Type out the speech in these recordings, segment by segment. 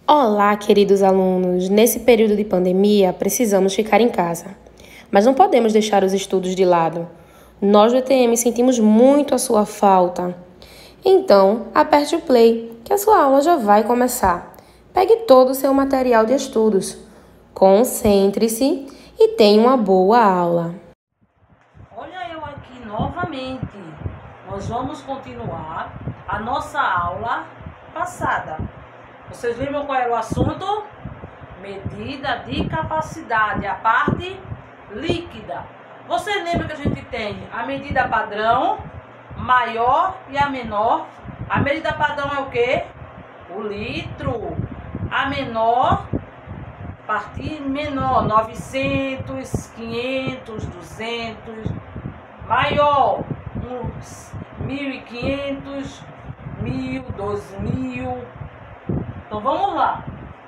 Olá, queridos alunos! Nesse período de pandemia, precisamos ficar em casa. Mas não podemos deixar os estudos de lado. Nós do ETM sentimos muito a sua falta. Então, aperte o play, que a sua aula já vai começar. Pegue todo o seu material de estudos. Concentre-se e tenha uma boa aula. Olha eu aqui novamente. Nós vamos continuar a nossa aula passada. Vocês lembram qual era o assunto? Medida de capacidade, a parte líquida. Vocês lembram que a gente tem a medida padrão, maior e a menor? A medida padrão é o quê? O litro. A menor, parte menor, 900, 500, 200. Maior, 1.500, 1.000, 2.000. Então vamos lá.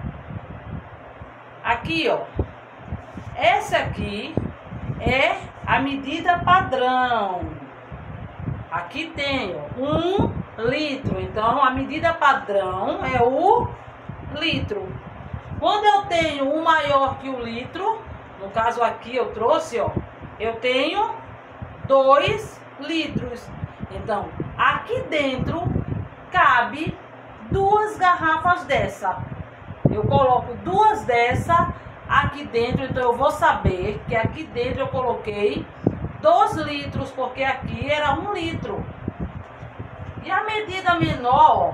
Aqui, ó. Essa aqui é a medida padrão. Aqui tem, ó, 1 litro. Então a medida padrão é o litro. Quando eu tenho um maior que o litro, no caso aqui eu trouxe, ó, eu tenho 2 litros. Então, aqui dentro cabe 2 garrafas dessa. Eu coloco 2 dessa aqui dentro, então eu vou saber que aqui dentro eu coloquei 2 litros, porque aqui era 1 litro. E a medida menor, ó,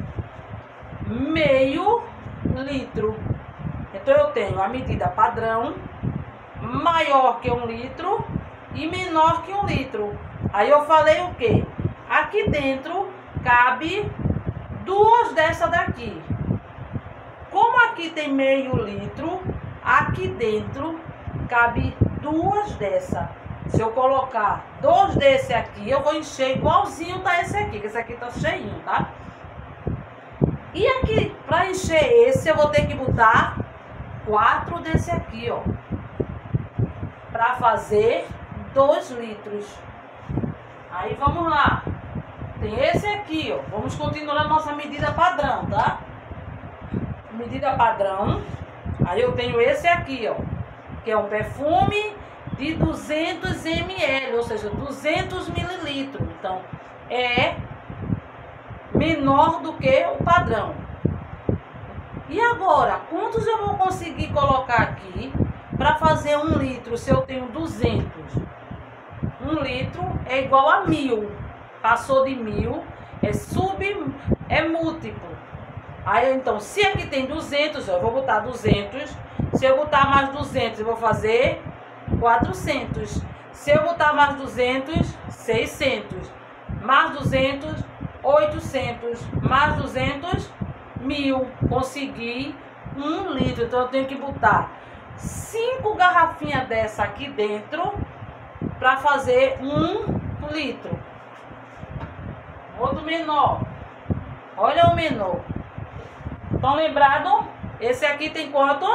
meio litro. Então eu tenho a medida padrão, maior que 1 litro e menor que 1 litro. Aí eu falei o quê? Aqui dentro cabe 2 dessa daqui. Como aqui tem meio litro, aqui dentro cabe 2 dessa. Se eu colocar 2 desse aqui, eu vou encher igualzinho tá esse aqui, que esse aqui tá cheinho, tá? E aqui, para encher esse, eu vou ter que botar 4 desse aqui, ó, para fazer 2 litros. Aí vamos lá. Tem esse aqui, ó. Vamos continuar a nossa medida padrão, tá? Medida padrão. Aí eu tenho esse aqui, ó, que é um perfume de 200 ml, ou seja, 200 mililitros. Então, é menor do que o padrão. E agora, quantos eu vou conseguir colocar aqui para fazer 1 litro se eu tenho 200? 1 litro é igual a 1000. Passou de 1000, é múltiplo. Aí, então, se aqui tem 200, eu vou botar 200. Se eu botar mais 200, eu vou fazer 400. Se eu botar mais 200, 600. Mais 200, 800. Mais 200, 1000. Consegui 1 litro. Então, eu tenho que botar 5 garrafinhas dessa aqui dentro para fazer 1 litro. Outro menor. Olha o menor. Estão lembrados? Esse aqui tem quanto?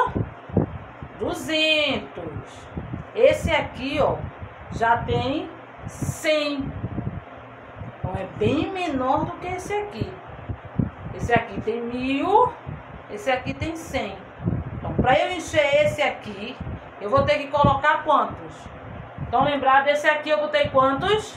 200. Esse aqui, ó, já tem 100. Então é bem menor do que esse aqui. Esse aqui tem 1000. Esse aqui tem 100. Então, para eu encher esse aqui, eu vou ter que colocar quantos? Estão lembrados? Esse aqui eu botei quantos?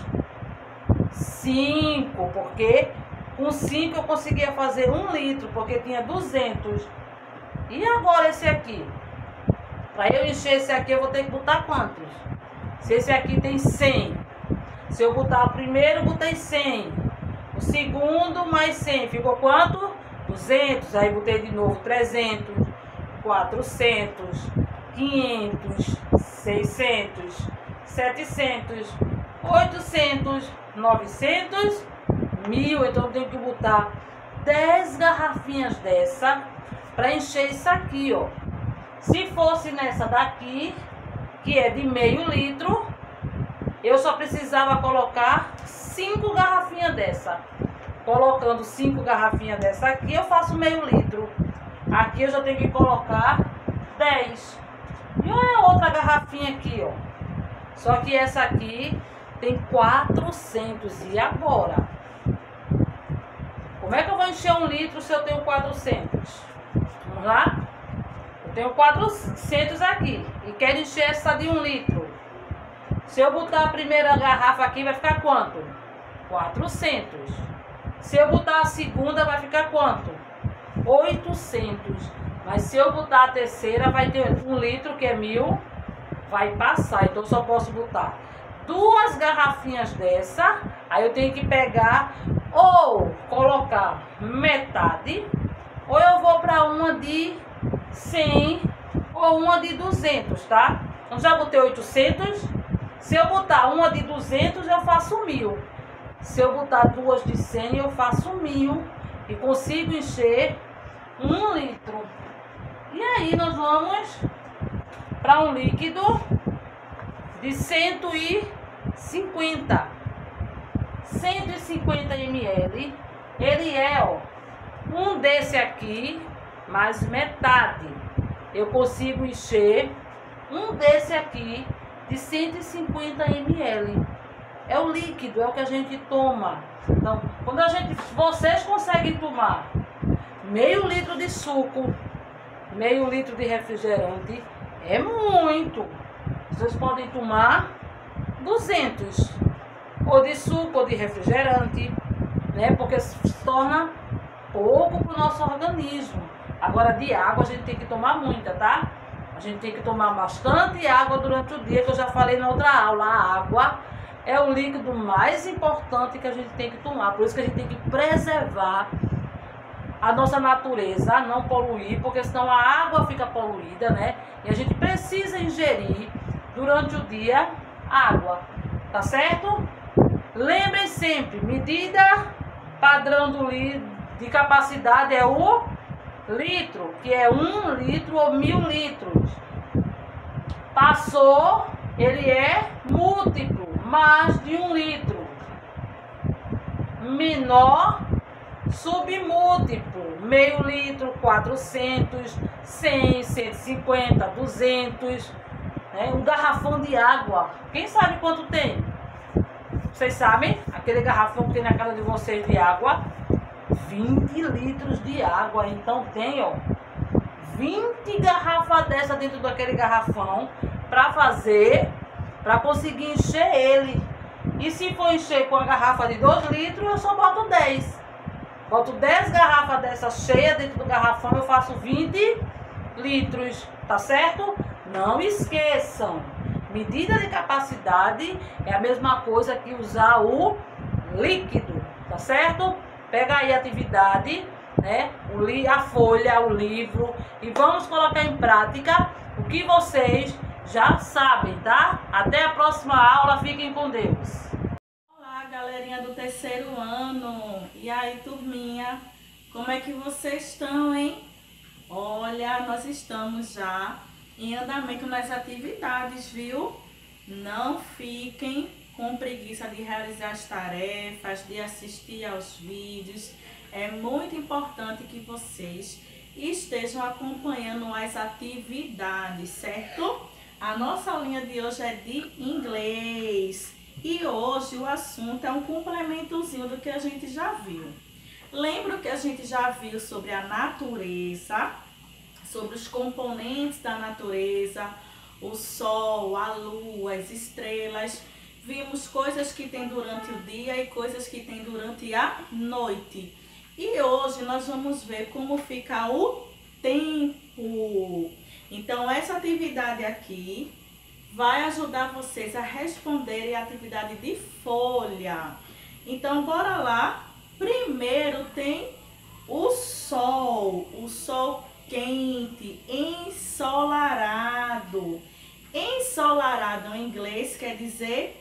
5, porque com 5 eu conseguia fazer 1 litro, porque tinha 200. E agora esse aqui? Para eu encher esse aqui, eu vou ter que botar quantos? Se esse aqui tem 100, se eu botar o primeiro, botei 100. O segundo, mais 100. Ficou quanto? 200. Aí botei de novo 300, 400, 500, 600, 700, 800, 900, 1000. Então eu tenho que botar 10 garrafinhas dessa para encher isso aqui, ó. Se fosse nessa daqui, que é de meio litro, eu só precisava colocar 5 garrafinhas dessa. Colocando 5 garrafinhas dessa aqui, eu faço meio litro. Aqui eu já tenho que colocar 10. E olha a outra garrafinha aqui, ó. Só que essa aqui tem 400. E agora? Como é que eu vou encher 1 litro se eu tenho 400? Vamos lá? Eu tenho 400 aqui e quero encher essa de 1 litro. Se eu botar a primeira garrafa aqui, vai ficar quanto? 400. Se eu botar a segunda, vai ficar quanto? 800. Mas se eu botar a terceira, vai ter 1 litro, que é 1000. Vai passar, então eu só posso botar 2 garrafinhas dessa. Aí eu tenho que pegar ou colocar metade, ou eu vou para uma de 100 ou uma de 200, tá? Então já botei 800. Se eu botar uma de 200, eu faço 1000. Se eu botar 2 de 100, eu faço 1000 e consigo encher 1 litro. E aí nós vamos para um líquido de 150 ml. Ele é, ó, um desse aqui mais metade. Eu consigo encher um desse aqui de 150 ml. É o líquido, é o que a gente toma. Então, quando vocês conseguem tomar meio litro de suco, meio litro de refrigerante, é muito. Vocês podem tomar 200, ou de suco ou de refrigerante, né? Porque se torna pouco para o nosso organismo. Agora, de água a gente tem que tomar muita, tá? A gente tem que tomar bastante água durante o dia, que eu já falei na outra aula. A água é o líquido mais importante que a gente tem que tomar. Por isso que a gente tem que preservar a nossa natureza, não poluir, porque senão a água fica poluída, né? E a gente precisa ingerir durante o dia água, tá certo? Lembrem sempre, medida padrão de capacidade é o litro, que é 1 litro ou 1000 litros. Passou, ele é múltiplo, mais de 1 litro. Menor, submúltiplo, meio litro, 400, 100, 150, 200, né? Um garrafão de água, quem sabe quanto tem? Vocês sabem? Aquele garrafão que tem na casa de vocês de água, 20 litros de água. Então tem, ó, 20 garrafas dessa dentro daquele garrafão para conseguir encher ele. E se for encher com a garrafa de 2 litros, eu só boto 10. Boto 10 garrafas dessa cheia dentro do garrafão, eu faço 20 litros, tá certo? Não esqueçam, medida de capacidade é a mesma coisa que usar o líquido, tá certo? Pega aí a atividade, né? A folha, o livro, e vamos colocar em prática o que vocês já sabem, tá? Até a próxima aula, fiquem com Deus. Olá, galerinha do 3º ano. E aí, turminha, como é que vocês estão, hein? Olha, nós estamos já em andamento nas atividades, viu? Não fiquem com preguiça de realizar as tarefas, de assistir aos vídeos. É muito importante que vocês estejam acompanhando as atividades, certo? A nossa aulinha de hoje é de inglês. E hoje o assunto é um complementozinho do que a gente já viu. Lembra que a gente já viu sobre a natureza, sobre os componentes da natureza, o sol, a lua, as estrelas. Vimos coisas que tem durante o dia e coisas que tem durante a noite. E hoje nós vamos ver como fica o tempo. Então essa atividade aqui vai ajudar vocês a responderem a atividade de folha. Então bora lá. Primeiro tem o sol quente, ensolarado. Ensolarado em inglês quer dizer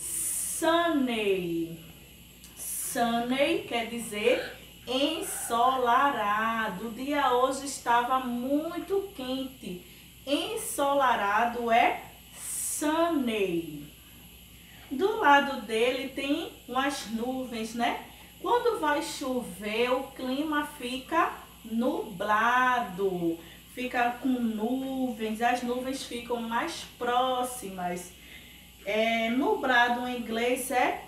sunny. Sunny quer dizer ensolarado. O dia hoje estava muito quente. Ensolarado é sunny. Do lado dele tem umas nuvens, né? Quando vai chover, o clima fica nublado, fica com nuvens, as nuvens ficam mais próximas. Nublado em inglês é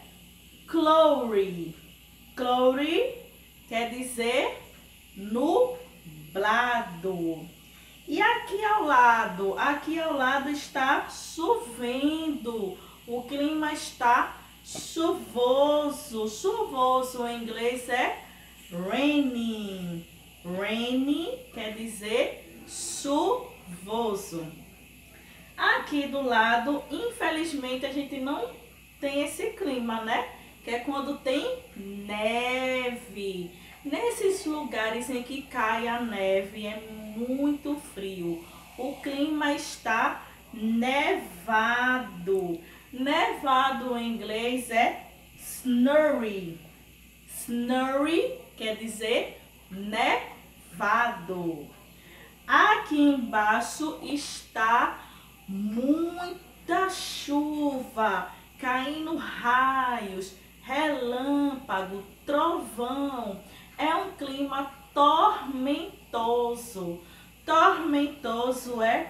cloudy. Cloudy quer dizer nublado. nublado. E aqui ao lado está chovendo. O clima está chuvoso. Chuvoso em inglês é raining. Rainy quer dizer chuvoso. Aqui do lado, infelizmente, a gente não tem esse clima, né? Que é quando tem neve. Nesses lugares em que cai a neve é muito frio. O clima está nevado. Nevado em inglês é snowy. Snowy quer dizer nevado. Aqui embaixo está muita chuva, caindo raios, relâmpago, trovão. É um clima tormentoso. Tormentoso é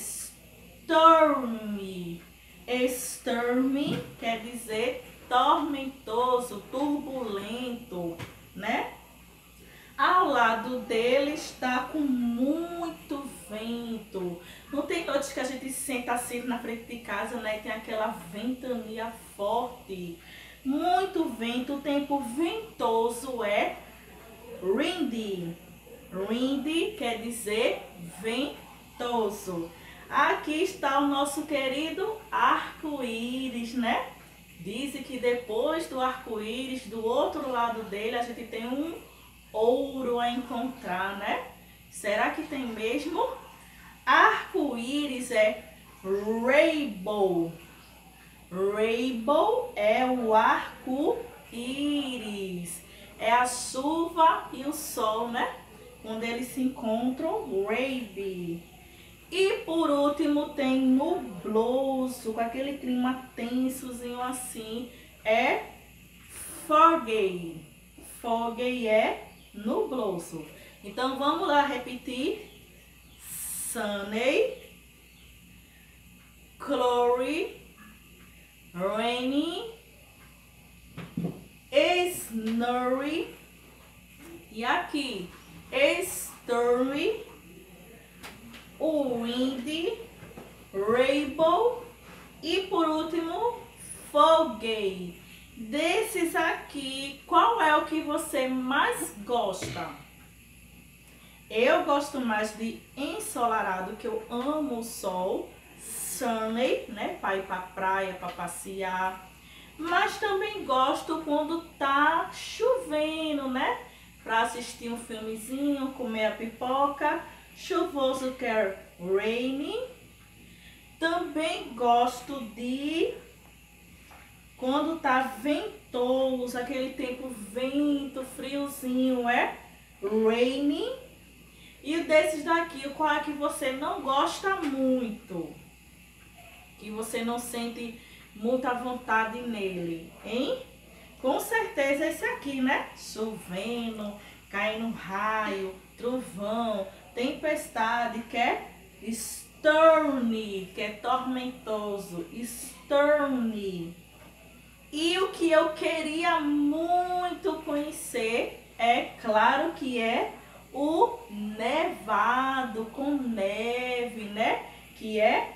stormy. Stormy quer dizer tormentoso, turbulento, né? Ao lado dele está com muito vento. Não tem noites que a gente senta assim na frente de casa, né? Tem aquela ventania forte. Muito vento. O tempo ventoso é windy. Windy quer dizer ventoso. Aqui está o nosso querido arco-íris, né? Dizem que depois do arco-íris, do outro lado dele, a gente tem um ouro a encontrar, né? Será que tem mesmo? Arco-íris é rainbow. Rainbow é o arco-íris. É a chuva e o sol, né? Quando eles se encontram, rainbow. E por último tem nubloso, com aquele clima tensozinho assim, é foggy. Foggy é nubloso. Então vamos lá repetir. Sunny, cloudy, rainy, snowy e aqui stormy, windy, rainbow e por último foggy. Desses aqui, qual é o que você mais gosta? Eu gosto mais de ensolarado, que eu amo o sol. Sunny, né? Para ir para praia, para passear. Mas também gosto quando tá chovendo, né? Para assistir um filmezinho, comer a pipoca. Chuvoso que é rainy. Também gosto de quando tá ventoso, aquele tempo vento, friozinho, é rainy. E desses daqui, qual é que você não gosta muito? Que você não sente muita vontade nele, hein? Com certeza esse aqui, né? Chovendo, caindo raio, trovão, tempestade, que é stormy, que é tormentoso, stormy. E o que eu queria muito conhecer, é claro que é o nevado com neve, né? Que é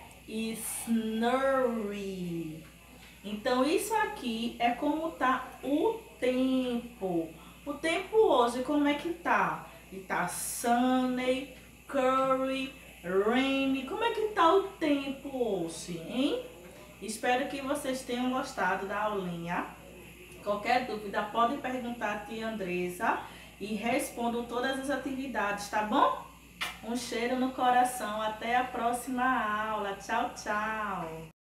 snowy. Então isso aqui é como tá o tempo. O tempo hoje como é que tá? E tá sunny, cloudy, rainy. Como é que tá o tempo hoje, hein? Espero que vocês tenham gostado da aulinha. Qualquer dúvida pode perguntar a tia Andressa e respondam todas as atividades, tá bom? Um cheiro no coração. Até a próxima aula. Tchau, tchau.